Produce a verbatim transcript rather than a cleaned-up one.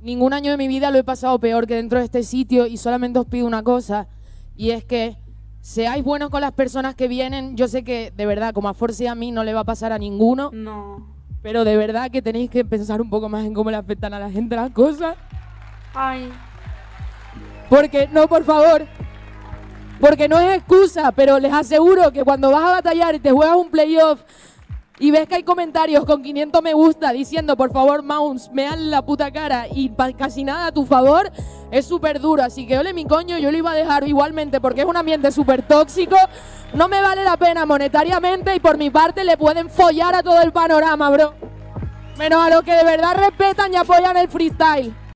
ningún año de mi vida lo he pasado peor que dentro de este sitio y solamente os pido una cosa, y es que seáis buenos con las personas que vienen. Yo sé que, de verdad, como a Force y a mí no le va a pasar a ninguno. No. Pero de verdad que tenéis que pensar un poco más en cómo le afectan a la gente las cosas. Ay. Porque, no, por favor. Porque no es excusa, pero les aseguro que cuando vas a batallar y te juegas un playoff y ves que hay comentarios con quinientos me gusta diciendo, por favor, Mounts, me dan la puta cara y casi nada a tu favor, es súper duro. Así que, ole mi coño, yo lo iba a dejar igualmente porque es un ambiente súper tóxico. No me vale la pena monetariamente y por mi parte le pueden follar a todo el panorama, bro. Menos a los que de verdad respetan y apoyan el freestyle.